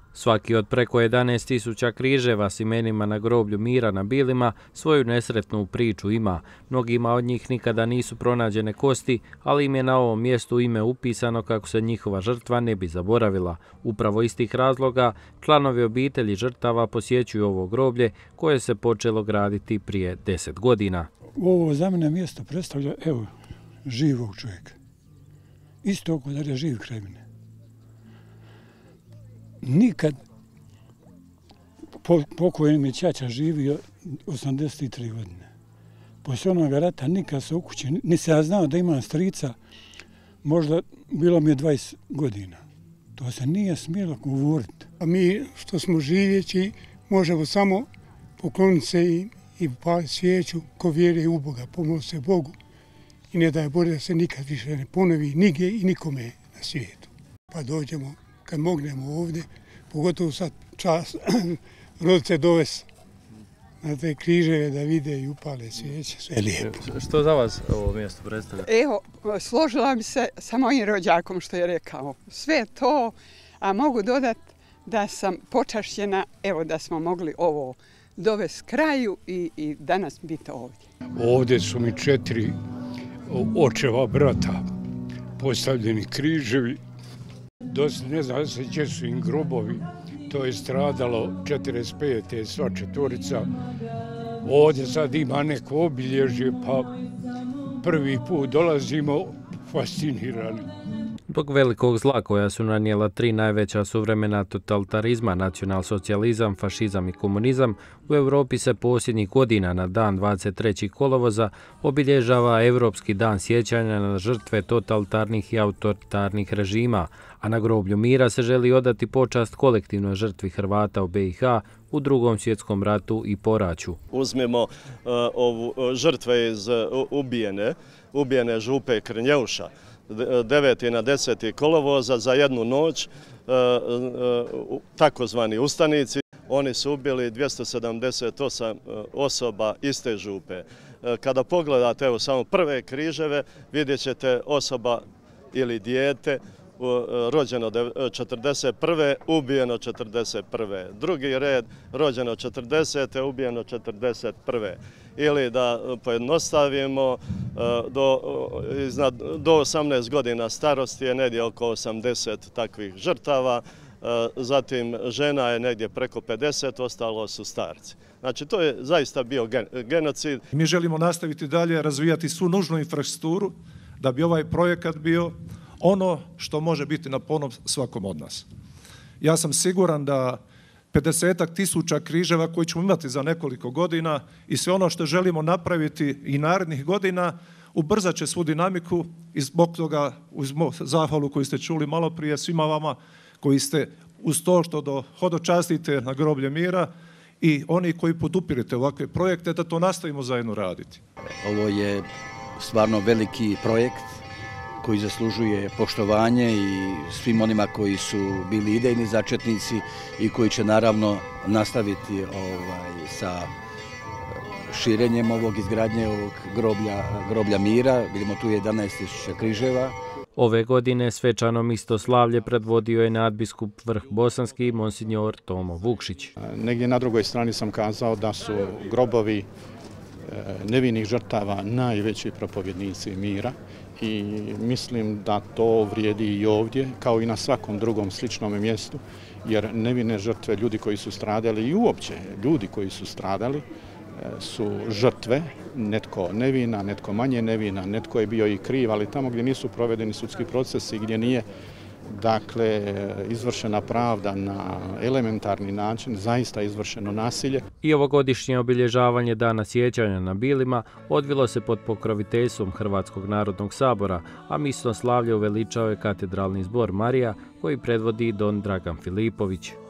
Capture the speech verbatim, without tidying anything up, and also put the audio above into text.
Svaki od preko jedanaest tisuća križeva s imenima na groblju mira na Bilima svoju nesretnu priču ima. Mnogima od njih nikada nisu pronađene kosti, ali im je na ovom mjestu ime upisano kako se njihova žrtva ne bi zaboravila. Upravo iz tih razloga članovi obitelji žrtava posjećuju ovo groblje koje se počelo graditi prije deset godina. Ovo za mene mjesto predstavlja, evo, živog čovjeka. Isto ako da je živ kraj mene. Nikad pokojni mi ćaća živio osamdeset tri godine. Poslije onoga rata nikad se u kući, ni se ja znao da imam strica, možda bilo mi je dvadeset godina. To se nije smjelo govoriti. A mi što smo živjeći možemo samo pokloniti se i, i paliti svijeću ko vjeruje u Boga, pomoliti se Bogu i ne daj Bože da se nikad više ne ponovi nigdje i nikome na svijetu. Pa dođemo kad mognemo ovdje, pogotovo sad čas rodice dovesti na te križeve da vide i upale svijeće, sve je lijepo. Što za vas ovo mjesto predstavlja? Evo, složila bi se sa mojim rođakom što je rekao. Sve to, a mogu dodati da sam počašćena, evo da smo mogli ovo dovesti kraju i, i danas biti ovdje. Ovdje su mi četiri očeva brata postavljeni križevi. Dosta ne znam se gdje su im grobovi, to je stradalo četrdeset pete sva četvorica. Ovdje sad ima neko obilježje, pa prvi put dolazimo fascinirani. Zbog velikog zla koja su nanijela tri najveća suvremena totalitarizma, nacionalsocijalizam, fašizam i komunizam, u Europi se posljednjih godina na dan dvadeset trećeg kolovoza obilježava Europski dan sjećanja na žrtve totalitarnih i autoritarnih režima, a na groblju mira se želi odati počast kolektivnoj žrtvi Hrvata u B i H u Drugom svjetskom ratu i poraću. Uzmemo uh, ovu žrtve iz uh, ubijene, ubijene župe Krnjeuša, deveti na deseti kolovoza za jednu noć, takozvani ustanici. Oni su ubili dvjesto sedamdeset osam osoba iz te župe. Kada pogledate evo samo prve križeve, vidjet ćete osoba ili dijete rođeno četrdeset prve ubijeno četrdeset prve Drugi red rođeno četrdesete ubijeno četrdeset prve Ili da pojednostavimo, do, iznad, do osamnaest godina starosti je negdje oko osamdeset takvih žrtava, zatim žena je negdje preko pedeset, ostalo su starci. Znači to je zaista bio genocid. Mi želimo nastaviti dalje razvijati svu nužnu infrastrukturu da bi ovaj projekat bio ono što može biti na ponos svakom od nas. Ja sam siguran da pedesetak tisuća križeva koji ćemo imati za nekoliko godina i sve ono što želimo napraviti i narednih godina ubrzat će svu dinamiku i zbog toga uz zahvalu koju ste čuli malo prije svima vama koji ste uz to što do hodočastite na groblje mira i oni koji podupirete ovakve projekte da to nastavimo zajedno raditi. Ovo je stvarno veliki projekt koji zaslužuje poštovanje i svim onima koji su bili idejni začetnici i koji će naravno nastaviti ovaj, sa širenjem ovog izgradnje ovog groblja, groblja mira. Vidimo tu jedanaest tisuća križeva. Ove godine svečano mistoslavlje predvodio je nadbiskup Vrh Bosanski monsinjor Tomo Vukšić. Negdje na drugoj strani sam kazao da su grobovi nevinih žrtava najveći propovjednici mira i mislim da to vrijedi i ovdje kao i na svakom drugom sličnom mjestu, jer nevine žrtve, ljudi koji su stradali i uopće ljudi koji su stradali su žrtve, netko nevina, netko manje nevina, netko je bio i kriv, ali tamo gdje nisu provedeni sudski procesi, gdje nije dakle izvršena pravda na elementarni način, zaista izvršeno nasilje. I ovogodišnje obilježavanje Dana sjećanja na Bilima odvilo se pod pokroviteljstvom Hrvatskog narodnog sabora, a misno slavlje uveličao je katedralni zbor Marija koji predvodi don Dragan Filipović.